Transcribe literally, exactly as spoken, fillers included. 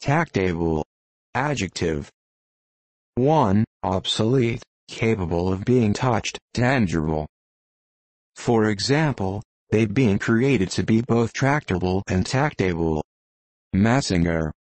Tactable. Adjective. one. Obsolete, capable of being touched, tangible. For example, they being created to be both tractable and tactable. Massinger.